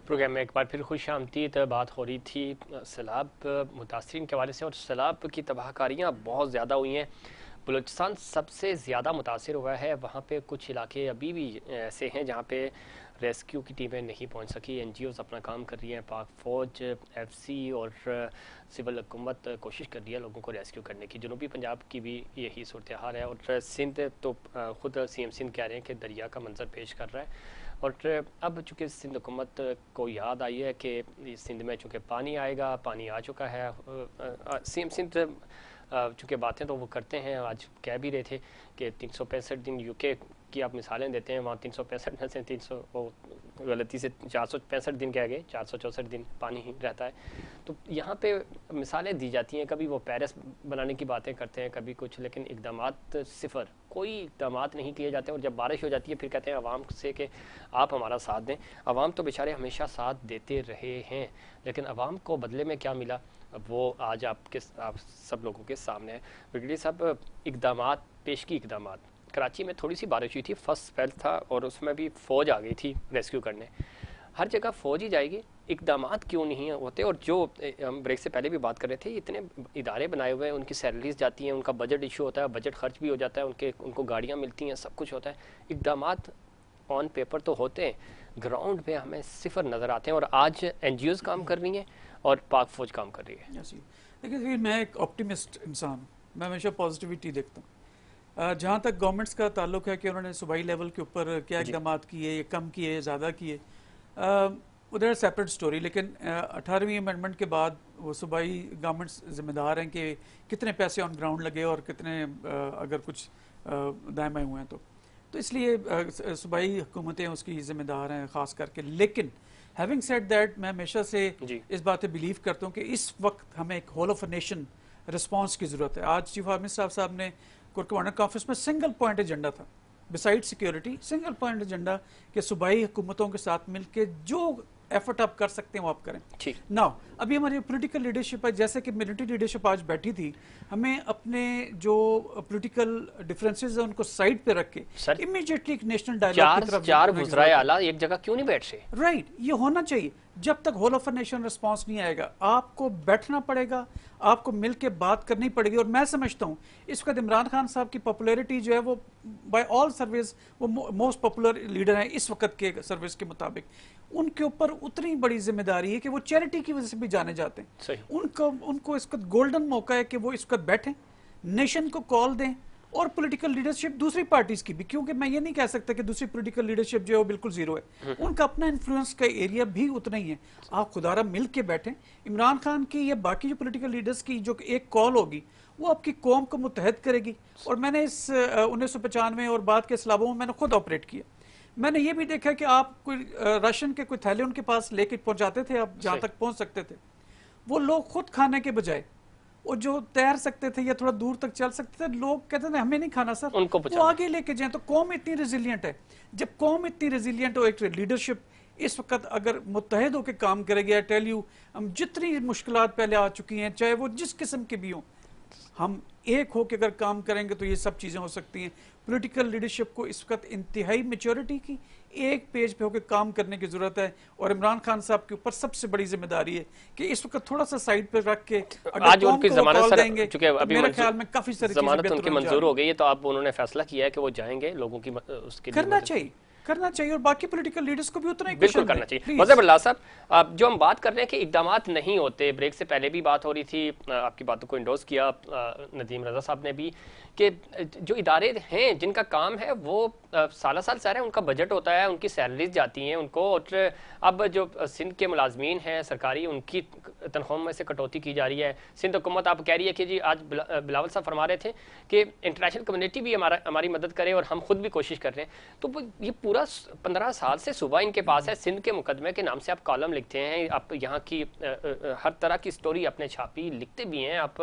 Programme میں ایک بار پھر خوش آمدید. بات ہو رہی تھی سیلاب متاثرین کے حوالے سے, اور سیلاب کی تباہ کاریاں بہت زیادہ ہوئی ہیں. بلوچستان سب سے زیادہ متاثر ہوا ہے. وہاں پہ کچھ علاقے ابھی بھی ایسے ہیں جہاں پہ ریسکیو کی ٹیمیں نہیں پہنچ سکی. این جی اوز اپنا کام کر رہی ہیں, پاک فوج, ایف سی اور سول حکومت کوشش کر رہی ہے لوگوں کو ریسکیو کرنے کی. جنوبی پنجاب کی بھی یہی صورتحال ہے, اور سندھ تو خود سی ایم سندھ کہہ رہے ہیں کہ دریا کا منظر پیش کر رہا ہے. اور اب چونکہ سندھ حکومت کو یاد آئی ہے کہ سندھ میں چونکہ پانی آئے گا, پانی آ چکا ہے. سی ایم سندھ چونکہ باتیں تو وہ کرتے ہیں, آج کہہ بھی رہے تھے کہ 365 دن یو کے کی آپ مثالیں دیتے ہیں, وہاں 365 میں سے 300 غلطی سے 465 دن کہہ گئے, 464 دن پانی ہی رہتا ہے. تو یہاں پہ مثالیں دی جاتی ہیں, کبھی وہ پیرس بنانے کی باتیں کرتے ہیں, کبھی کچھ, لیکن اقدامات صفر, کوئی اقدامات نہیں کیے جاتے. اور جب بارش ہو جاتی ہے پھر کہتے ہیں عوام سے کہ آپ ہمارا ساتھ دیں. عوام تو بیچارے ہمیشہ ساتھ دیتے رہے ہیں, لیکن عوام کو بدلے میں کیا ملا وہ آج آپ سب لوگوں کے سامنے ہے. برگیڈیئر صاحب, اقدامات, پیشگی اقدامات. کراچی میں تھوڑی سی بارش ہوئی تھی, فرسٹ اسپیل تھا, اور اس میں بھی فوج آ گئی تھی ریسکیو کرنے. ہر جگہ فوج ہی جائے گی, اقدامات کیوں نہیں ہوتے؟ اور جو ہم بریک سے پہلے بھی بات کر رہے تھے, اتنے ادارے بنائے ہوئے ہیں, ان کی سیلریز جاتی ہیں, ان کا بجٹ ایشو ہوتا ہے, بجٹ خرچ بھی ہو جاتا ہے, ان کو گاڑیاں ملتی ہیں, سب کچھ ہوتا ہے. اقدامات آن پیپر تو ہوتے ہیں, گراؤنڈ پہ ہمیں صفر نظر آتے ہیں. اور آج این جی اوز کام کر رہی ہیں اور پاک فوج کام کر رہی ہے. دیکھیے, میں ایک آپٹیمسٹ انسان ہوں, میں ہمیشہ پازیٹیوٹی دیکھتا ہوں. جہاں تک گورنمنٹس کا تعلق ہے کہ انہوں نے صوبائی لیول کے اوپر کیا اقدامات کیے, یا کم کیے, زیادہ کیے, ادھر سیپریٹ سٹوری. لیکن 18ویں امینڈمنٹ کے بعد وہ صوبائی گورنمنٹس ذمہ دار ہیں کہ کتنے پیسے آن گراؤنڈ لگے اور کتنے اگر کچھ دائیں بائیں ہوئے ہیں تو اس لیے صوبائی حکومتیں اس کی ذمہ دار ہیں خاص کر کے. لیکن ہیونگ سیڈ دیٹ, میں ہمیشہ سے اس بات پہ بلیو کرتا ہوں کہ اس وقت ہمیں ایک whole of a nation response کی ضرورت ہے. آج چیف آرمی صاحب نے کمانڈر کانفرنس میں سنگل پوائنٹ ایجنڈا تھا, beside security, single point agenda کہ صوبائی حکومتوں کے ساتھ مل کے جو ایفرٹ آپ کر سکتے ہیں وہ آپ کریں. نا ابھی ہماری پولیٹیکل لیڈرشپ ہے, جیسے کہ ملٹری لیڈرشپ آج بیٹھی تھی, ہمیں اپنے جو پولیٹیکل ڈفرینسز ہیں ان کو سائڈ پہ رکھ کے امیڈیٹلی ایک نیشنل ڈائلاگ کی طرف چار وزرائے اعلیٰ ایک جگہ کیوں نہیں بیٹھ رہے؟ رائٹ, یہ ہونا چاہیے. جب تک whole of a nation response نہیں آئے گا, آپ کو بیٹھنا پڑے گا, آپ کو مل کے بات کرنی پڑے گی. اور میں سمجھتا ہوں اس وقت عمران خان صاحب کی پاپولیرٹی جو ہے وہ بائی آل سروس وہ موسٹ پاپولر لیڈر ہیں اس وقت کے سروس کے مطابق. ان کے اوپر اتنی بڑی ذمہ داری ہے کہ وہ چیریٹی کی وجہ سے بھی جانے جاتے ہیں. ان کو اس وقت گولڈن موقع ہے کہ وہ اس وقت بیٹھیں, نیشن کو کال دیں, اور پولیٹیکل لیڈرشپ دوسری پارٹیز کی بھی, کیونکہ میں یہ نہیں کہہ سکتا کہ دوسری پولیٹیکل لیڈرشپ جو ہے وہ بالکل زیرو ہے, ان کا اپنا انفلوئنس کا ایریا بھی اتنا ہی ہے. آپ خدارہ مل کے بیٹھیں. عمران خان کی یا باقی جو پولیٹیکل لیڈرز کی جو ایک کال ہوگی وہ آپ کی قوم کو متحد کرے گی. اور میں نے اس 1995 اور بعد کے سیلابوں میں نے خود آپریٹ کیا. میں نے یہ بھی دیکھا کہ آپ کوئی راشن کے کوئی تھیلے ان کے پاس لے کے پہنچاتے تھے, آپ جہاں تک پہنچ سکتے تھے, وہ لوگ خود کھانے کے بجائے اور جو تیر سکتے تھے یا تھوڑا دور تک چل سکتے تھے, لوگ کہتے تھے ہمیں نہیں کھانا سر, وہ آگے لے کے جائیں. تو قوم اتنی ریزیلینٹ ہے. جب قوم اتنی ریزیلینٹ ہو, ایک لیڈرشپ اس وقت اگر متحد ہو کے کام کرے گی, ٹیل یو, ہم جتنی مشکلات پہلے آ چکی ہیں چاہے وہ جس قسم کی بھی ہوں, ہم ایک ہو کے اگر کام کریں گے تو یہ سب چیزیں ہو سکتی ہیں. پولیٹیکل لیڈرشپ کو اس وقت انتہائی میچورٹی کی ایک پیج پہ ہو کے کام کرنے کی ضرورت ہے. اور عمران خان صاحب کے اوپر سب سے بڑی ذمہ داری ہے کہ اس وقت تھوڑا سا سائڈ پہ رکھ کے آج ان کی ضمانت دیں گے, میرے خیال میں کافی ساری چیزیں ضمانت ان کی منظور ہو گئی ہے, تو آپ انہوں نے فیصلہ کیا ہے کہ وہ جائیں گے, لوگوں کی اس کے لیے کرنا چاہیے. اور باقی پولیٹیکل لیڈرز کو بھی اتنا ہی بالکل کرنا چاہیے. مظہر اللہ صاحب, جو ہم بات کر رہے ہیں کہ اقدامات نہیں ہوتے, بریک سے پہلے بھی بات ہو رہی تھی, آپ کی باتوں کو انڈورس کیا ندیم رضا صاحب نے بھی, کہ جو ادارے ہیں جن کا کام ہے وہ سالہ سال سارے ان کا بجٹ ہوتا ہے, ان کی سیلریز جاتی ہیں ان کو. اور اب جو سندھ کے ملازمین ہیں سرکاری, ان کی تنخواہوں میں سے کٹوتی کی جا رہی ہے. سندھ حکومت آپ کہہ رہی ہے کہ جی, آج بلاول صاحب فرما رہے تھے کہ انٹرنیشنل کمیونٹی بھی ہماری مدد کرے اور ہم خود بھی کوشش کر رہے ہیں. تو یہ پورا 15 سال سے صوبہ ان کے پاس ہے. سندھ کے مقدمے کے نام سے آپ کالم لکھتے ہیں, آپ یہاں کی ہر طرح کی سٹوری اپنے چھاپی لکھتے بھی ہیں, آپ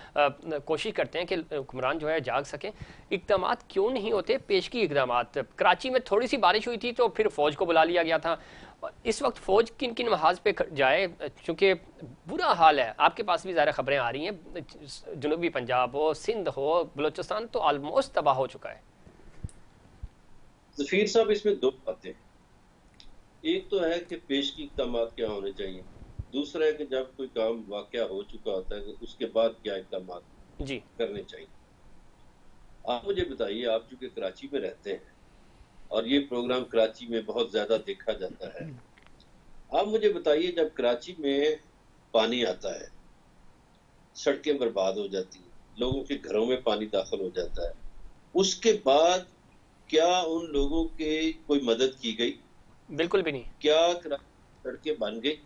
کوشش کرتے ہیں کہ حکمران جو ہے جاگ سکیں. اقدامات کیوں نہیں ہوتے, پیشگی اقدامات؟ کراچی میں تھوڑی سی بارش ہوئی تھی تو پھر فوج کو بلا لیا گیا تھا. اس وقت فوج کن کن محاذ پہ جائے, چونکہ برا حال ہے. آپ کے پاس بھی ظاہر خبریں آ رہی ہیں, جنوبی پنجاب ہو, سندھ ہو, بلوچستان تو آلموسٹ تباہ ہو چکا ہے. ظفیر صاحب, اس میں دو باتیں. ایک تو ہے کہ پیشگی اقدامات کیا ہونے چاہیے، دوسرا ہے کہ جب کوئی کام واقعہ ہو چکا ہوتا ہے اس کے بعد کیا اقدامات جی کرنے چاہیے۔ آپ مجھے بتائیے، آپ چونکہ کراچی میں رہتے ہیں اور یہ پروگرام کراچی میں بہت زیادہ دیکھا جاتا ہے، آپ مجھے بتائیے جب کراچی میں پانی آتا ہے، سڑکیں برباد ہو جاتی ہیں، لوگوں کے گھروں میں پانی داخل ہو جاتا ہے، اس کے بعد کیا ان لوگوں کی کوئی مدد کی گئی؟ بالکل بھی نہیں۔ کیا سڑکیں بن گئی؟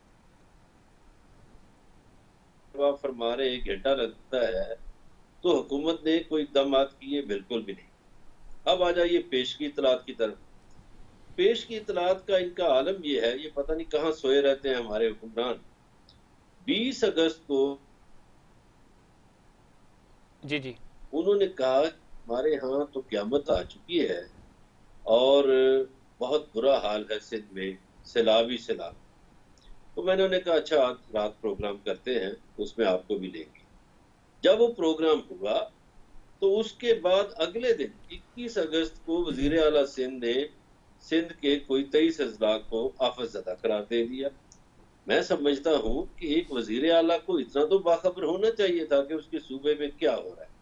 جب آپ فرما رہے 1 گھنٹہ لگتا ہے تو حکومت نے کوئی اقدامات کیے؟ بالکل بھی نہیں۔ اب آ جائیے پیشگی اطلاعات کی طرف۔ پیشگی اطلاعات کا ان کا عالم یہ ہے، یہ پتہ نہیں کہاں سوئے رہتے ہیں ہمارے حکمران۔ 20 اگست کو جی جی انہوں نے کہا کہ ہمارے ہاں تو قیامت آ چکی ہے اور بہت برا حال ہے سندھ میں، سیلاب ہی سیلاب۔ تو میں نے انہیں کہا اچھا آج رات پروگرام کرتے ہیں، اس میں آپ کو بھی لیں گے۔ جب وہ پروگرام ہوا تو اس کے بعد اگلے دن 21 اگست کو وزیر اعلیٰ سندھ نے سندھ کے کوئی 23 اضلاع کو آفت زدہ قرار دے دیا۔ میں سمجھتا ہوں کہ ایک وزیر اعلیٰ کو اتنا تو باخبر ہونا چاہیے تھا کہ اس کے صوبے میں کیا ہو رہا ہے۔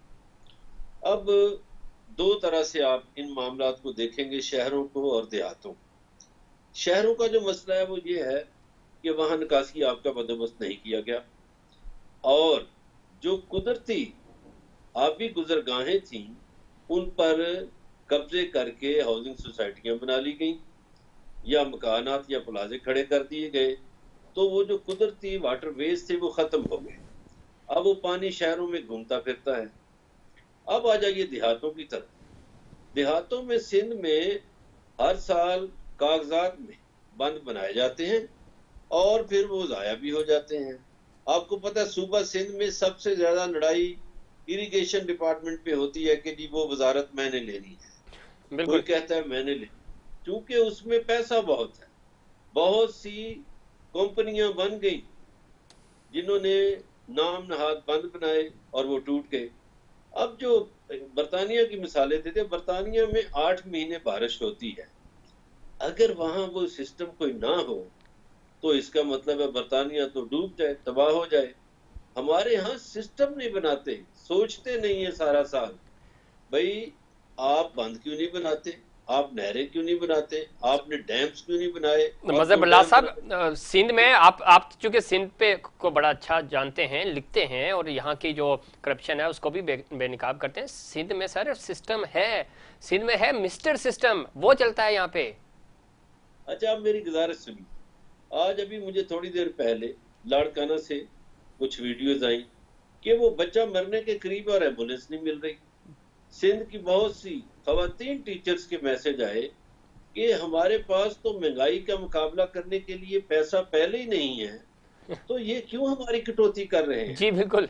اب 2 طرح سے آپ ان معاملات کو دیکھیں گے، شہروں کو اور دیہاتوں کو۔ شہروں کا جو مسئلہ ہے وہ یہ ہے کہ وہاں نکاسی آب کا بندوبست نہیں کیا گیا، اور جو قدرتی آبی گزرگاہیں تھیں ان پر قبضے کر کے ہاؤسنگ سوسائٹیاں بنا لی گئیں یا مکانات یا پلازے کھڑے کر دیے گئے، تو وہ جو قدرتی واٹر ویز تھے وہ ختم ہو گئے۔ اب وہ پانی شہروں میں گھومتا پھرتا ہے۔ اب آ جائیے دیہاتوں کی طرف۔ دیہاتوں میں سندھ میں ہر سال کاغذات میں بند بنائے جاتے ہیں اور پھر وہ ضائع بھی ہو جاتے ہیں۔ آپ کو پتہ ہے صوبہ سندھ میں سب سے زیادہ لڑائی اریگیشن ڈپارٹمنٹ پہ ہوتی ہے کہ جی وہ وزارت میں نے لینی ہے، بالکل کوئی کہتا ہے میں نے لینی، چونکہ اس میں پیسہ بہت ہے۔ بہت سی کمپنیاں بن گئی جنہوں نے نام نہاد بند بنائے اور وہ ٹوٹ گئے۔ اب جو برطانیہ کی مثالیں دیتے، برطانیہ میں 8 مہینے بارش ہوتی ہے، اگر وہاں وہ سسٹم کوئی نہ ہو تو اس کا مطلب ہے برطانیہ تو ڈوب جائے، تباہ ہو جائے۔ ہمارے ہاں سسٹم نہیں بناتے، سوچتے نہیں ہیں سارا سال بھئی آپ بند کیوں نہیں بناتے، آپ نہریں کیوں نہیں بناتے، آپ نے ڈیمز کیوں نہیں بنائے، اور مظہر جو اللہ ڈیم بنائے۔ صاحب، سندھ میں آپ چونکہ سندھ پہ کو بڑا اچھا جانتے ہیں، لکھتے ہیں اور یہاں کی جو کرپشن ہے اس کو بھی بے نقاب کرتے ہیں، سندھ میں سر سسٹم ہے، سندھ میں ہے مسٹر سسٹم، وہ چلتا ہے یہاں پہ۔ اچھا آپ میری گزارش سنی، آج ابھی مجھے تھوڑی دیر پہلے لاڑکانہ سے کچھ ویڈیوز آئیں کہ وہ بچہ مرنے کے قریب اور ایمبولینس نہیں مل رہی۔ سندھ کی بہت سی خواتین ٹیچرز کے میسج آئے کہ ہمارے پاس تو مہنگائی کا مقابلہ کرنے کے لیے پیسہ پہلے ہی نہیں ہے، تو یہ کیوں ہماری کٹوتی کر رہے ہیں۔ جی بالکل۔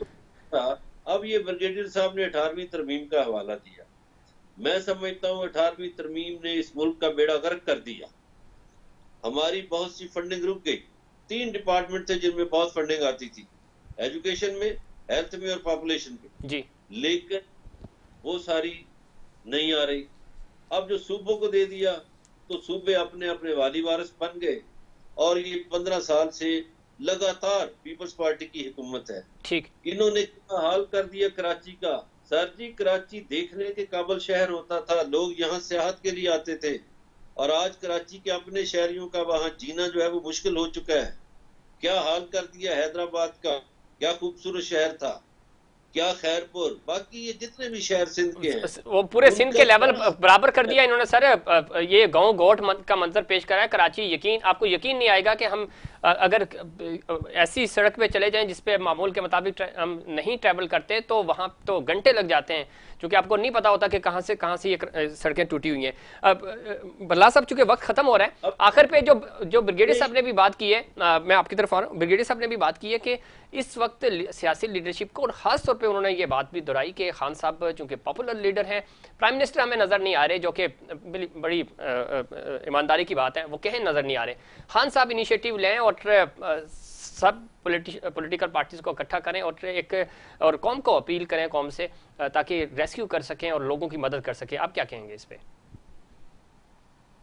اب یہ بریگیڈیئر صاحب نے 18ویں ترمیم کا حوالہ دیا۔ میں سمجھتا ہوں 18ویں ترمیم نے اس ملک کا بیڑا غرق کر دیا۔ ہماری بہت سی فنڈنگ رک گئی۔ 3 ڈپارٹمنٹ تھے جن میں بہت فنڈنگ آتی تھی، ایجوکیشن میں، ہیلتھ میں اور پاپولیشن میں، جی لیکن وہ ساری نہیں آ رہی۔ اب جو صوبوں کو دے دیا تو صوبے اپنے اپنے والی وارث بن گئے، اور یہ 15 سال سے لگاتار پیپلز پارٹی کی حکومت ہے۔ ٹھیک۔ انہوں نے کیا حال کر دیا کراچی کا۔ سر جی کراچی دیکھنے کے قابل شہر ہوتا تھا، لوگ یہاں سیاحت کے لیے آتے تھے، اور آج کراچی کے اپنے شہریوں کا وہاں جینا جو ہے وہ مشکل ہو چکا ہے۔ کیا حال کر دیا حیدرآباد کا، کیا خوبصورت شہر تھا، کیا خیرپور، باقی یہ جتنے بھی شہر سندھ کے ہیں وہ پورے ان سندھ کا کے لیول کیا برابر کر دیا انہوں نے سر۔ یہ گاؤں گوٹ کا منظر پیش کرا ہے کراچی۔ آپ کو یقین نہیں آئے گا کہ ہم اگر ایسی سڑک پہ چلے جائیں جس پہ معمول کے مطابق ہم نہیں ٹریول کرتے تو وہاں تو گھنٹے لگ جاتے ہیں، چونکہ آپ کو نہیں پتا ہوتا کہ کہاں سے یہ سڑکیں ٹوٹی ہوئی ہیں۔ اب بلّہ صاحب چونکہ وقت ختم ہو رہا ہے، آخر پہ جو بریگیڈیئر صاحب نے بھی بات کی ہے، میں آپ کی طرف آ رہا ہوں، بریگیڈیئر صاحب نے بھی بات کی ہے کہ اس وقت سیاسی لیڈرشپ کو، اور خاص طور پہ انہوں نے یہ بات بھی دہرائی کہ خان صاحب چونکہ پاپولر لیڈر ہیں، پرائم منسٹر ہمیں نظر نہیں آ رہے، جو کہ بڑی ایمانداری کی بات ہے، وہ کہیں نظر نہیں آ رہے۔ خان صاحب انیشیٹو لیں اور سب پولیٹیکل پارٹیز کو اکٹھا کریں اور قوم کو اپیل کریں، قوم سے، تاکہ ریسکیو کر سکیں اور لوگوں کی مدد کر سکیں۔ آپ کیا کہیں گے اس پہ؟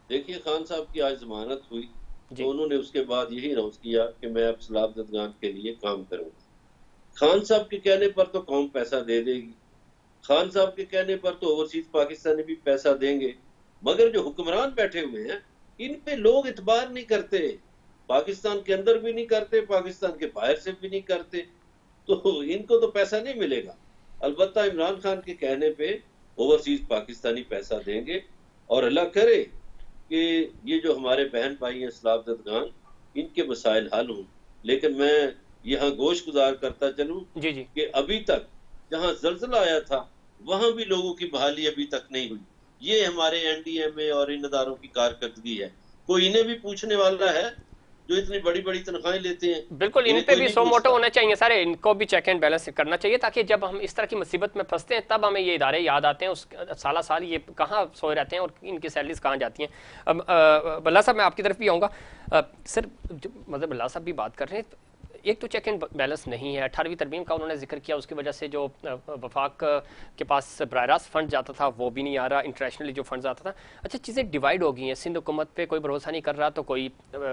دیکھیے خان صاحب کی آج ضمانت ہوئی جی تو انہوں نے اس کے بعد یہی اناؤنس کیا کہ میں اب سیلاب زدگان کے لیے کام کروں گا. خان صاحب کے کہنے پر تو قوم پیسہ دے دے گی، خان صاحب کے کہنے پر تو اوورسیز پاکستانی بھی پیسہ دیں گے، مگر جو حکمران بیٹھے ہوئے ہیں ان پہ لوگ اعتبار نہیں کرتے، پاکستان کے اندر بھی نہیں کرتے، پاکستان کے باہر سے بھی نہیں کرتے، تو ان کو تو پیسہ نہیں ملے گا. البتہ عمران خان کے کہنے پہ اوورسیز پاکستانی پیسہ دیں گے، اور اللہ کرے کہ یہ جو ہمارے بہن بھائی ہیں سیلاب زدگان ان کے مسائل حل ہوں. لیکن میں یہاں گوش گزار کرتا چلوں جی جی کہ ابھی تک جہاں زلزلہ آیا تھا وہاں بھی لوگوں کی بحالی ابھی تک نہیں ہوئی. یہ ہمارے این ڈی ایم اے اور ان اداروں کی کارکردگی ہے. کوئی انہیں بھی پوچھنے والا ہے جو اتنی بڑی بڑی تنخواہیں لیتے ہیں؟ بالکل، ان انہیں پہ کوئی بھی نہیں سو موٹو پوچھتا. ہونے چاہیے سارے، ان کو بھی چیک اینڈ بیلنس کرنا چاہیے تاکہ جب ہم اس طرح کی مصیبت میں پھنستے ہیں تب ہمیں یہ ادارے یاد آتے ہیں، اس سالہ سال یہ کہاں سوئے رہتے ہیں اور ان کی سیلریز کہاں جاتی ہیں. اب بلّہ صاحب میں آپ کی طرف بھی آؤں گا. سر مطلب بلّہ صاحب بھی بات کر رہے ہیں، ایک تو چیک اینڈ بیلنس نہیں ہے. 18ویں ترمیم کا انہوں نے ذکر کیا، اس کی وجہ سے جو وفاق کے پاس براہ راست فنڈ جاتا تھا وہ بھی نہیں آ رہا، انٹرنیشنلی جو فنڈز آتا تھا. اچھا چیزیں ڈیوائیڈ ہو گئی ہیں، سندھ حکومت پہ کوئی بھروسہ نہیں کر رہا تو کوئی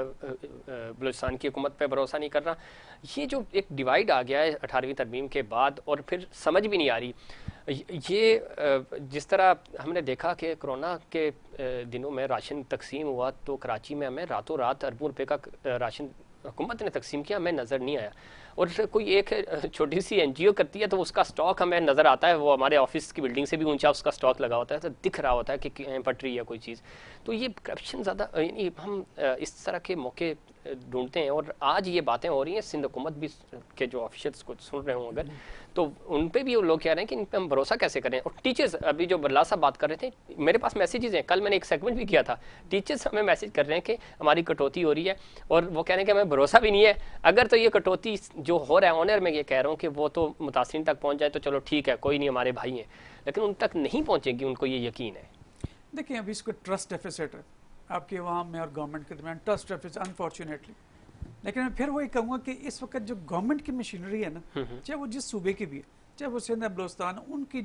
بلوچستان کی حکومت پہ بھروسہ نہیں کر رہا. یہ جو ایک ڈیوائیڈ آ گیا ہے 18ویں ترمیم کے بعد، اور پھر سمجھ بھی نہیں آ رہی. یہ جس طرح ہم نے دیکھا کہ کرونا کے دنوں میں راشن تقسیم ہوا تو کراچی میں ہمیں راتوں رات اربوں روپے کا راشن حکومت نے تقسیم کیا، ہمیں نظر نہیں آیا. اور کوئی ایک چھوٹی سی این جی او کرتی ہے تو اس کا سٹاک ہمیں نظر آتا ہے، وہ ہمارے آفس کی بلڈنگ سے بھی اونچا اس کا سٹاک لگا ہوتا ہے تو دکھ رہا ہوتا ہے کہ پٹ رہی ہے کوئی چیز. تو یہ کرپشن زیادہ، یعنی ہم اس طرح کے موقع ڈھونڈتے ہیں. اور آج یہ باتیں ہو رہی ہیں، سندھ حکومت بھی کے جو آفیشلس کو سن رہے ہوں اگر تو ان پہ بھی وہ لوگ کہہ رہے ہیں کہ ان پہ ہم بھروسہ کیسے کریں. اور ٹیچرز، ابھی جو بلّہ صاحب بات کر رہے تھے، میرے پاس میسیجز ہیں، کل میں نے ایک سیگمنٹ بھی کیا تھا، ٹیچرز ہمیں میسیج کر رہے ہیں کہ ہماری کٹوتی ہو رہی ہے، اور وہ کہہ رہے ہیں کہ ہمیں بھروسہ بھی نہیں ہے. اگر تو یہ کٹوتی جو ہو رہا ہے آنر میں یہ کہہ رہا ہوں کہ وہ تو متاثرین تک پہنچ جائے تو چلو ٹھیک ہے، کوئی نہیں، ہمارے بھائی ہیں، لیکن ان تک نہیں پہنچے گی، ان کو یہ یقین ہے. دیکھیں ابھی اس کو ٹرسٹ ڈیفیسٹ ہے آپ کے عوام میں اور گورنمنٹ کے درمیان، ٹرسٹ ڈیفیسٹ انفارچونیٹلی. لیکن میں پھر وہی کہوں گا کہ اس وقت جو گورنمنٹ کی مشینری ہے نا، چاہے وہ جس صوبے کی بھی ہے، چاہے وہ سندھ بلوچستان، ان کی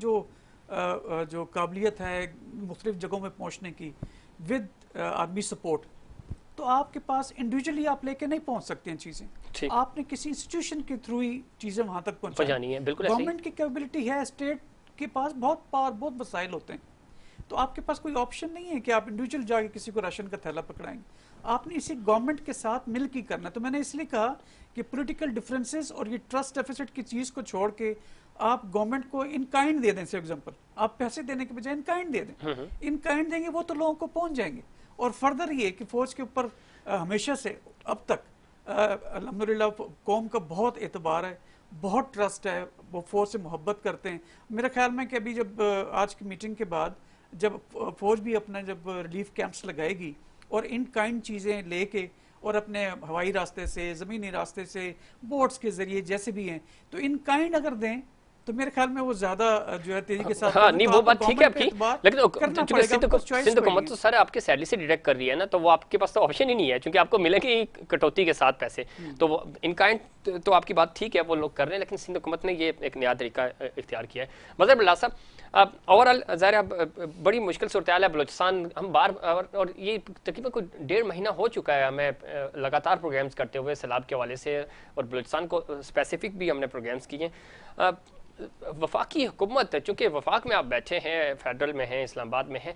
جو قابلیت ہے مختلف جگہوں میں پہنچنے کی ود آرمی سپورٹ، تو آپ کے پاس انڈیویجلی آپ لے کے نہیں پہنچ سکتے ہیں چیزیں. آپ نے کسی انسٹیٹیوشن کے تھرو ہی چیزیں وہاں تک پہنچانی ہے. گورنمنٹ کی کیپبلٹی ہے، اسٹیٹ کے پاس بہت پاور، بہت وسائل ہوتے ہیں، تو آپ کے پاس کوئی آپشن نہیں ہے کہ آپ انڈیویجل جا کے کسی کو راشن کا تھیلا پکڑائیں گے. آپ نے اسی گورنمنٹ کے ساتھ مل کے کرنا. تو میں نے اس لیے کہا کہ پولیٹیکل ڈفرینسز اور یہ ٹرسٹ ڈیفیسٹ کی چیز کو چھوڑ کے آپ گورنمنٹ کو ان کائنڈ دے دیں. فار ایگزامپل آپ پیسے دینے کے بجائے ان کائنڈ دے دیں. ان کائنڈ دیں گے وہ تو لوگوں کو پہنچ جائیں گے. اور فردر یہ کہ فوج کے اوپر ہمیشہ سے اب تک الحمدللہ قوم کا بہت اعتبار ہے، بہت ٹرسٹ ہے، وہ فوج سے محبت کرتے ہیں. میرا خیال میں کہ ابھی جب آج کی میٹنگ کے بعد جب فوج بھی اپنا جب ریلیف کیمپس لگائے گی اور ان کائنڈ چیزیں لے کے اور اپنے ہوائی راستے سے، زمینی راستے سے، بوٹس کے ذریعے جیسے بھی ہیں، تو ان کائنڈ اگر دیں تو میرے خیال میں وہ زیادہ جو ہے تیزی کے ساتھ ہاں نہیں وہ بات ٹھیک ہے آپ کی، لیکن چونکہ سندھ حکومت تو سر آپ کے سیلری سے ڈیڈکٹ کر رہی ہے نا، تو وہ آپ کے پاس تو آپشن ہی نہیں ہے، چونکہ آپ کو ملے گی کٹوتی کے ساتھ پیسے. تو وہ ان کائنڈ تو آپ کی بات ٹھیک ہے وہ لوگ کر رہے ہیں، لیکن سندھ حکومت نے یہ ایک نیا طریقہ اختیار کیا ہے. مظہر بلّہ صاحب، اوور آل ظاہر ہے بڑی مشکل صورتحال ہے بلوچستان. ہم اور یہ تقریباً کوئی 1.5 مہینہ ہو چکا ہے ہمیں لگاتار پروگرامز کرتے ہوئے سیلاب کے حوالے سے، اور بلوچستان کو اسپیسیفک بھی ہم نے پروگرامز کیے ہیں. وفاقی حکومت، چونکہ وفاق میں آپ بیٹھے ہیں، فیڈرل میں ہیں، اسلام آباد میں ہیں،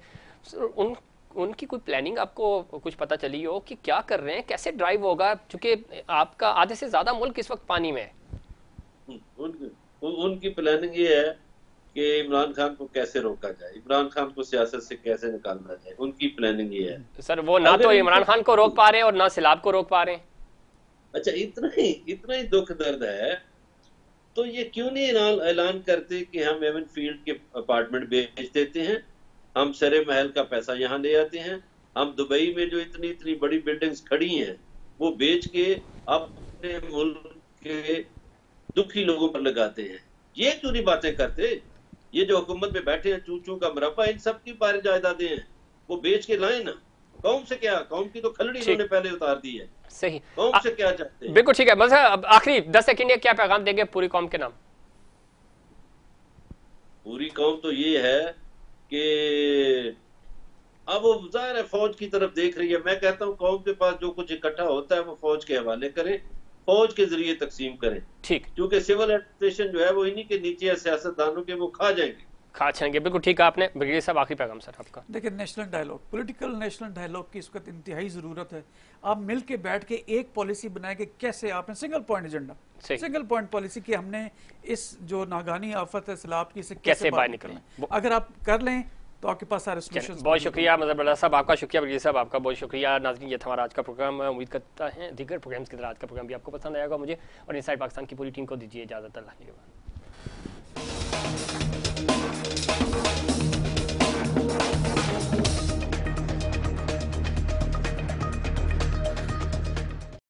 ان کی کوئی پلاننگ آپ کو کچھ پتہ چلی ہو کہ کیا کر رہے ہیں، کیسے ڈرائیو ہوگا، چونکہ آپ کا آدھے سے زیادہ ملک اس وقت پانی میں ہے. ان کی پلاننگ یہ ہے کہ عمران خان کو کیسے روکا جائے، عمران خان کو سیاست سے کیسے نکالنا جائے. ان کی پلاننگ یہ ہے. سر وہ نہ تو عمران خان کو روک پا رہے ہیں اور نہ سیلاب کو روک پا رہے ہیں. اچھا اتنا ہی دکھ درد ہے تو یہ کیوں نہیں اعلان کرتے کہ ہم ایون فیلڈ کے اپارٹمنٹ بیچ دیتے ہیں، ہم سرے محل کا پیسہ یہاں لے آتے ہیں، ہم دبئی میں جو اتنی بڑی بلڈنگز کھڑی ہیں وہ بیچ کے اپنے ملک کے دکھی لوگوں پر لگاتے ہیں. یہ کیوں نہیں باتیں کرتے؟ یہ جو حکومت میں بیٹھے ہیں چوچو کا مربع، ان سب کی بارے جائیدادیں ہیں، وہ بیچ کے لائیں نا. قوم سے کیا، قوم کی تو کھلڑی انہوں نے پہلے اتار دی ہے. صحیح، قوم سے کیا چاہتے ہیں؟ بالکل ٹھیک ہے. بس اب آخری 10 سیکنڈ کیا پیغام دیں گے پوری قوم کے نام؟ پوری قوم تو یہ ہے کہ اب وہ ظاہر ہے فوج کی طرف دیکھ رہی ہے. میں کہتا ہوں قوم کے پاس جو کچھ اکٹھا ہوتا ہے وہ فوج کے حوالے کریں, فوج کے ذریعے تقسیم کریں, ٹھیک, کیونکہ سول ایڈمنسٹریشن جو ہے وہ انہی کے نیچے ہے, سیاستدانوں کے, وہ کھا جائیں گے. چھائیں گے. بالکل ٹھیک ہے آپ نے. بریگیڈیئر صاحب آخری پیغام سر آپ کا. دیکھیں national dialogue, political national dialogue کی اس وقت انتہائی ضرورت ہے. آپ مل کے بیٹھ کے ایک پالیسی بنائیں کہ کیسے آپ نے single point agenda, single point policy کی ہم نے اس جو ناگانی آفت ہے سیلاب کی, سے کیسے باہر نکلنا ہے. اگر آپ کر لیں تو آپ کے پاس سارے سولوشنز. بہت شکریہ مظہر اللہ صاحب آپ کا, شکریہ بریگیڈیئر صاحب آپ کا بہت شکریہ. ناظرین یہ تھا ہمارا آج کا پروگرام. امید کرتا ہے دیگر پروگرامز کی طرح آج کا پروگرام بھی آپ کو پسند آئے گا. مجھے اور انسائیڈ پاکستان کی پوری ٹیم کو دیجیے اجازت. اللہ کے بعد.